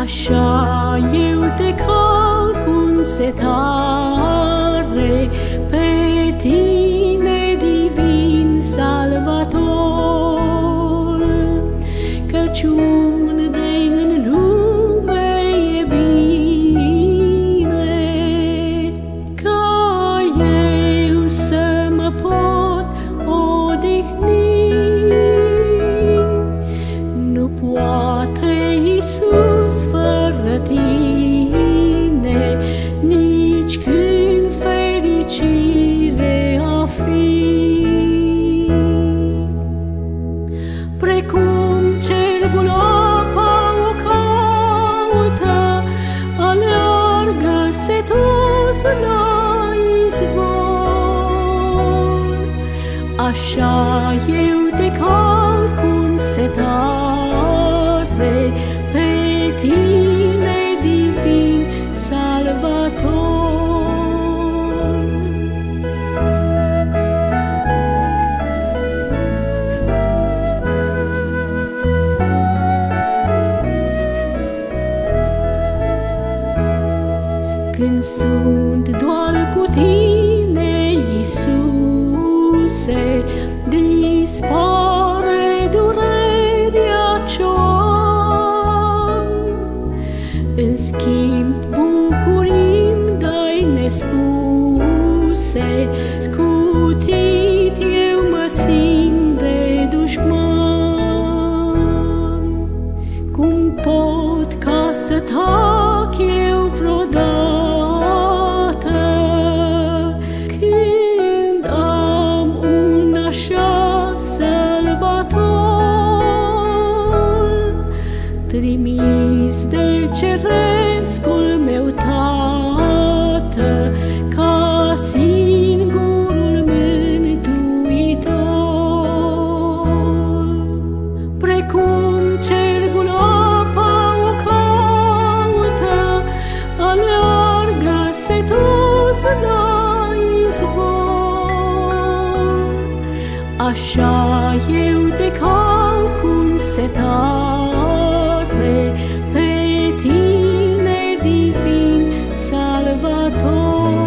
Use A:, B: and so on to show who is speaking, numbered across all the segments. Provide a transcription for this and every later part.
A: Așa eu te caut cu însetare, pe tine divin Salvator, căci unde în lume e bine, ca eu să mă pot odihni. Nu poate Iisus fără tine, nici când fericire a fi. Precum cerul apa o caută, aleargă setos la izvor, așa eu te caut cu însetare, pe tine divin Salvator. Când sunt doar cu tine, Iisuse, dispare durerea ce-o-am. În schimb, bucurii-mi dai nespuse, scutit eu mă simt de dușman. Cum pot ca să tac eu vreodată, când am un așa Salvator, trimis de cerescul meu Tată, ca singurul mântuitor. Precum cerul apa o caută, aleargă setos la izvor, așa eu te caut cu însetare, pe tine divin Salvator.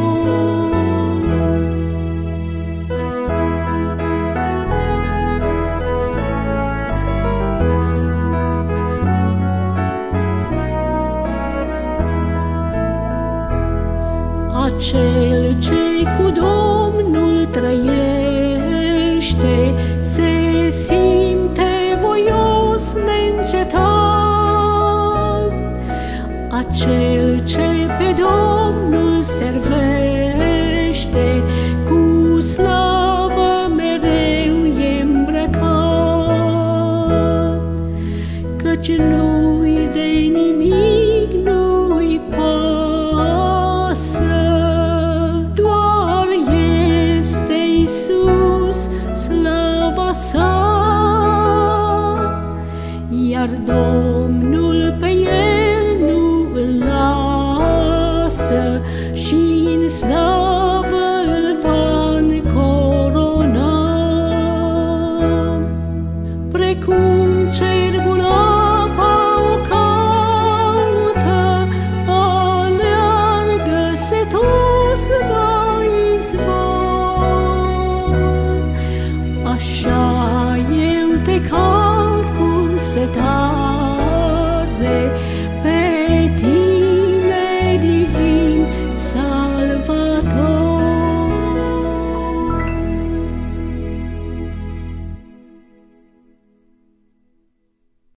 A: Acel ce cu Domnul trăiește se simte voios neîncetat. Acel ce pe Domnul servește, cu slavă mereu e îmbrăcat, căci lui de nimic nu-i pasă, doar este Iisus slava sa, iar